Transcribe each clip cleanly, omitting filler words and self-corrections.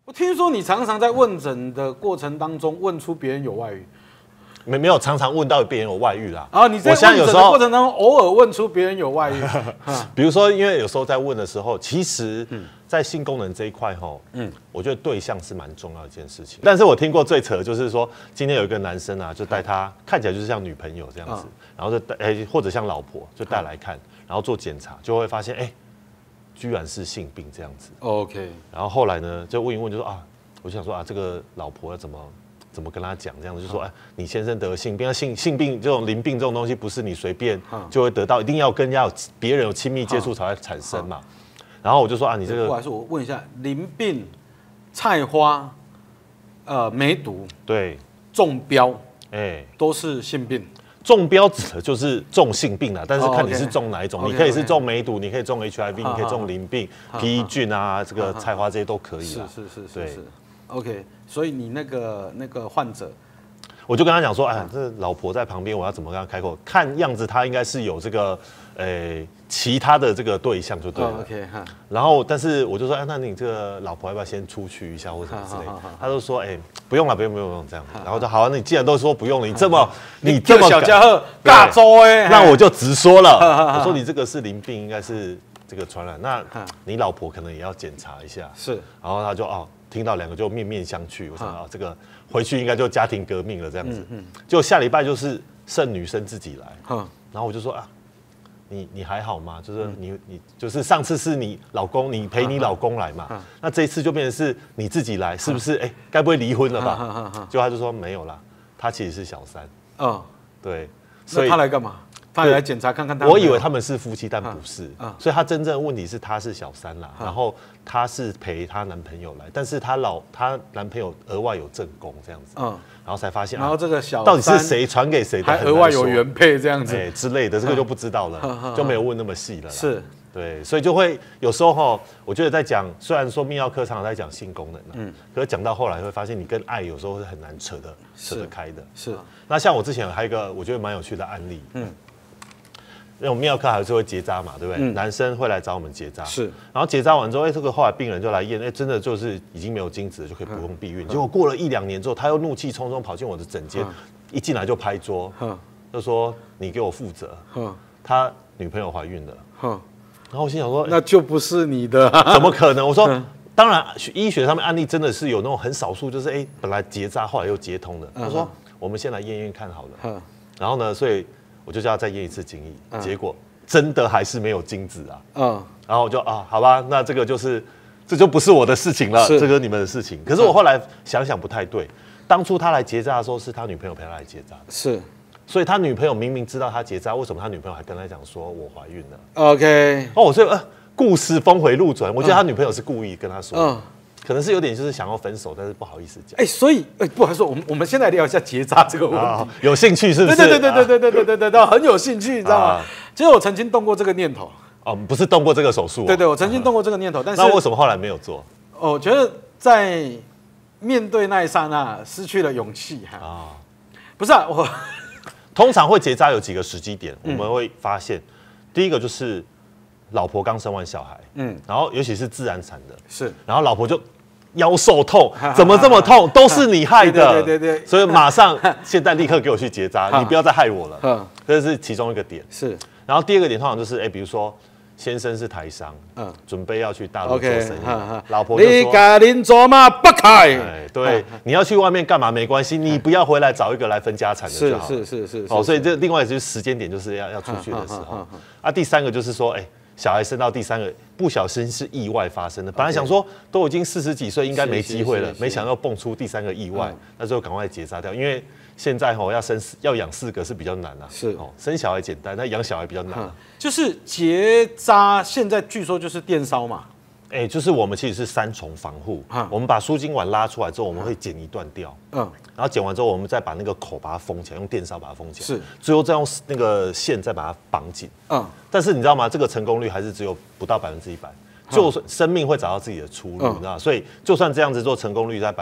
我听说你常常在问诊的过程当中问出别人有外遇， 没有常常问到别人有外遇啦。 啊，你在问诊的过程当中偶尔问出别人有外遇， 比如说，因为有时候在问的时候，其实，在性功能这一块吼，我觉得对象是蛮重要的一件事情。但是我听过最扯的就是说，今天有一个男生啊，就带他看起来就是像女朋友这样子，然后就带或者像老婆就带来看，然后做检查，就会发现居然是性病这样子。 OK， 然后后来呢，就问一问，就说啊，我就想说啊，这个老婆要怎么跟他讲？这样子就说，你先生得了性病，性病这种淋病这种东西，不是你随便就会得到，一定要跟别人有亲密接触才会产生嘛。然后我就说啊，你这个， 不好意思，我问一下，淋病、菜花、梅毒， 对， 中标，都是性病。 中标指的就是中性病啦，但是看你是中哪一种，你可以是中梅毒，你可以中 HIV， 你可以中淋病、皮菌啊，这个菜花这些都可以啦。 是。OK， 所以你那个患者， 我就跟他讲说，这老婆在旁边，我要怎么跟他开口？看样子他应该是有这个，其他的这个对象就对了。 OK 哈。 然后，但是我就说，那你这个老婆要不要先出去一下或者什么之类的？他就说，不用了，不用这样。然后就好，那你既然都说不用了，你这么小家伙尬州那我就直说了。我说你这个是淋病，应该是这个传染，那你老婆可能也要检查一下。是。然后他就听到两个就面面相觑，我想这个回去应该就家庭革命了这样子。就下礼拜就是剩女生自己来，然后我就说你还好吗？就是你就是上次是你老公，你陪你老公来嘛，那这一次就变成是你自己来，是不是？该不会离婚了吧？就他就说没有啦，他其实是小三。对， 所以他来干嘛？他也来检查看看他。 我以为他们是夫妻，但不是。所以他真正的问题是他是小三啦，然后他是陪她男朋友来，但是她男朋友额外有正宫这样子。然后才发现， 然后这个小三到底是谁传给谁的， 还额外有原配这样子之类的，这个就不知道了，就没有问那么细了。 是， 对，所以就会有时候我觉得在讲，虽然说泌尿科常常在讲性功能可是讲到后来会发现，你跟爱有时候是很难扯得开的。是，那像我之前还有一个我觉得蛮有趣的案例，因为我们泌尿科还是会结扎嘛，对不对？男生会来找我们结扎，是，然后结扎完之后，这个后来病人就来验，真的就是已经没有精子了，就可以不用避孕。结果过了1-2年之后，他又怒气冲冲跑进我的诊间，一进来就拍桌，就说你给我负责，他女朋友怀孕了，然后我心想说， 那就不是你的， 怎么可能？我说，当然医学上面案例真的是有那种很少数，就是本来结扎后来又接通的。他说我们先来验验看好了，然后呢，所以我就叫他再验一次精液，结果真的还是没有精子啊。然后我就好吧，那这就不是我的事情了，这个是你们的事情。可是我后来想想不太对，当初他来结扎的时候是他女朋友陪他来结扎的，是，所以他女朋友明明知道他结扎，为什么他女朋友还跟他讲说我怀孕了 ？OK， 所以故事峰回路转，我觉得他女朋友是故意跟他说。可能是有点就是想要分手，但是不好意思讲。 所以不好意思，我们现在聊一下结扎这个问题， 有兴趣是不是？ 对，很有兴趣，你知道吗？其实我曾经动过这个念头。 不是动过这个手术。 对，我曾经动过这个念头，但是那为什么后来没有做？ 我觉得在面对那一刹那失去了勇气不是我通常会结扎有几个时机点，我们会发现，第一个就是老婆刚生完小孩，然后尤其是自然产的，是，然后老婆就腰受痛，怎么这么痛，都是你害的，对，所以马上现在立刻给我去结扎，你不要再害我了，这是其中一个点，是，然后第二个点通常就是比如说先生是台商，准备要去大陆做生意，老婆就说：“ 你家人做嘛不开。” 对，你要去外面干嘛没关系，你不要回来找一个来分家产的就好了。是。所以这另外就是时间点，就是要出去的时候。第三个就是说，小孩生到第3个不小心是意外发生的，本来想说都已经40几岁，应该没机会了，没想到蹦出第3个意外，那就赶快结扎掉，因为现在要养4个是比较难啊，是生小孩简单，那养小孩比较难。 就是结扎，现在据说就是电烧嘛。 就是我们其实是3重防护，我们把输精管拉出来之后，我们会剪一段掉，然后剪完之后，我们再把那个口把它封起来，用电烧把它封起来，是，最后再用那个线再把它绑紧，但是你知道吗？这个成功率还是只有不到100%，就算生命会找到自己的出路，你知道吗？所以就算这样子做，成功率在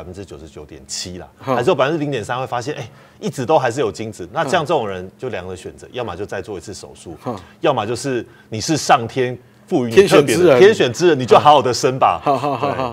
99.7%啦，还是有0.3%会发现，一直都还是有精子。那这样这种人就2个选择，要么就再做一次手术，要么就是你是上天赋予你特别的天选之人，你就好好的生吧。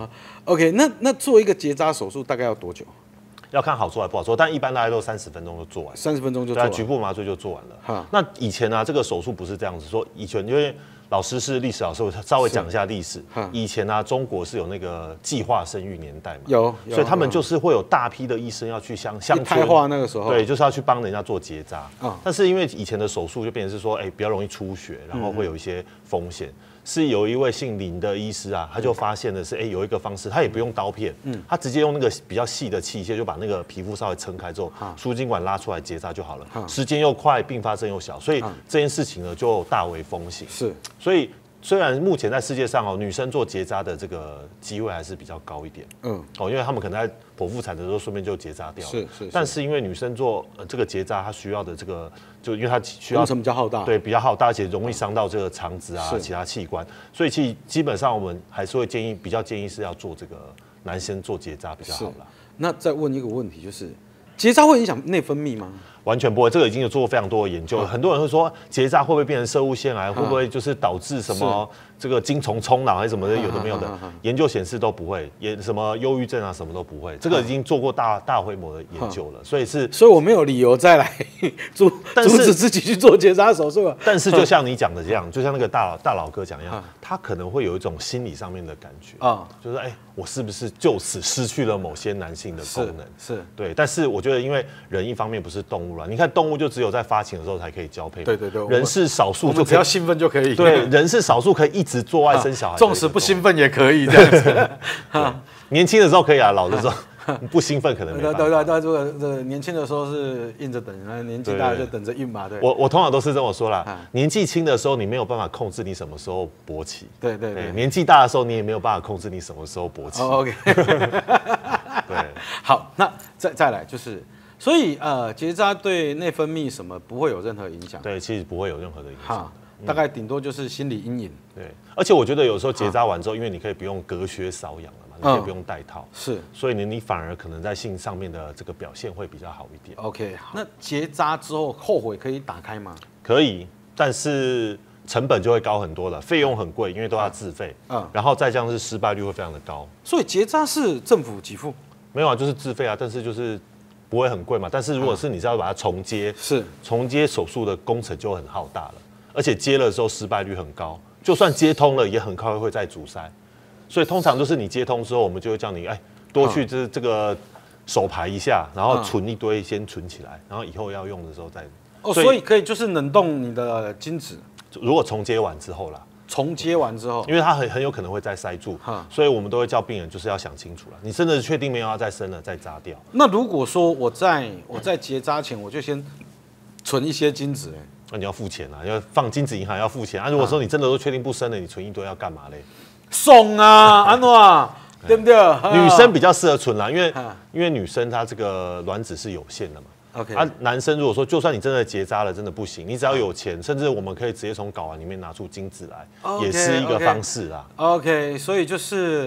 OK， 那做一个结扎手术大概要多久？ 要看好做还不好做，但一般大概都30分钟就做完 ，30分钟就做完， 局部麻醉就做完了。那以前啊，这个手术不是这样子，说以前因为老师是历史老师，我稍微讲一下历史。以前啊，中国是有那个计划生育年代嘛，所以他们就是会有大批的医生要去乡村开化那个时候， 对，就是要去帮人家做结扎。但是因为以前的手术就变成是说，比较容易出血，然后会有一些风险。是有一位姓林的医师啊，他就发现的是，有一个方式，他也不用刀片，他直接用那个比较细的器械，就把那个皮肤稍微撑开之后，输精管拉出来结扎就好了，时间又快，并发症又小，所以这件事情呢就大为风行。是，所以虽然目前在世界上女生做结扎的这个机会还是比较高一点，因为他们可能在剖腹产的时候顺便就结扎掉了，是，但是因为女生做这个结扎，她需要的这个就因为它需要工程比较浩大， 对，比较浩大，而且容易伤到这个肠子啊其他器官，所以基本上我们还是会比较建议是要做这个男生做结扎比较好啦。 那再问一个问题，就是结扎会影响内分泌吗？ 完全不会，这个已经有做过非常多的研究。很多人会说结扎会不会变成摄护腺癌，会不会就是导致什么这个精虫冲脑还是什么的，有的没有的。研究显示都不会，也什么忧郁症啊什么都不会。这个已经做过大规模的研究了，所以我没有理由再来阻止自己去做结扎手术啊。 但是就像你讲的这样，就像那个大老哥讲一样，他可能会有一种心理上面的感觉就是我是不是就此失去了某些男性的功能？是对，但是我觉得因为人一方面不是动物。你看动物就只有在发情的时候才可以交配，对，人是少数， 就只要兴奋就可以。 对，人是少数可以一直做爱生小孩， 纵使不兴奋也可以这样子。 年轻的时候可以啊，老的时候不兴奋可能没办法。 对，这个年轻的时候是硬着等，年纪大了就等着硬嘛。对， 我通常都是这么说啦，年纪轻的时候你没有办法控制你什么时候勃起，对，年纪大的时候你也没有办法控制你什么时候勃起。 OK， 对，好，那再来就是。所以结扎对内分泌什么不会有任何影响？ 对，其实不会有任何的影响， 大概顶多就是心理阴影。 对，而且我觉得有时候结扎完之后，因为你可以不用隔靴搔痒了嘛，你可以不用戴套，是，所以你反而可能在性上面的这个表现会比较好一点。 OK， 那结扎之后后悔可以打开吗？ 可以，但是成本就会高很多了，费用很贵，因为都要自费，然后再加上是失败率会非常的高。 所以结扎是政府给付？ 没有啊，就是自费啊，但是就是不会很贵嘛。但是如果是你是要把它重接手术的工程就很浩大了，而且接了之后失败率很高，就算接通了也很快会再阻塞。所以通常就是你接通之后，我们就会叫你多去这个手排一下，然后存一堆先存起来，然后以后要用的时候再。 所以可以就是冷冻你的精子， 如果重接完之后啦。 重接完之后， 因为它很有可能会再塞住，所以我们都会叫病人就是要想清楚了。你真的确定没有要再生了，再扎掉。 那如果说我在结扎前我就先存一些精子， 那你要付钱啊，要放精子银行要付钱啊。如果说你真的都确定不生了，你存一堆要干嘛嘞？ 送啊，安诺，对不对？ 女生比较适合存啦，因为女生她这个卵子是有限的嘛。 OK， 男生如果说就算你真的结扎了，真的不行，你只要有钱，甚至我们可以直接从睾丸里面拿出精子来，也是一个方式啦。 OK， 所以就是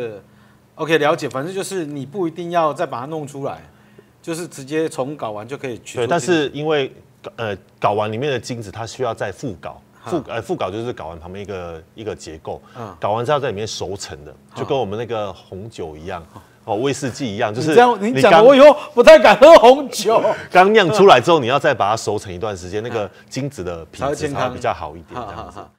OK 了解，反正就是你不一定要再把它弄出来，就是直接从睾丸就可以取出。 对，但是因为睾丸里面的精子它需要在副睾。副睾就是睾丸旁边一个结构，睾丸是要在里面熟成的，就跟我们那个红酒一样，威士忌一样，就是这样。你讲我以后不太敢喝红酒。 刚酿出来之后，你要再把它熟成一段时间，那个精子的品质才会比较好一点，这样子。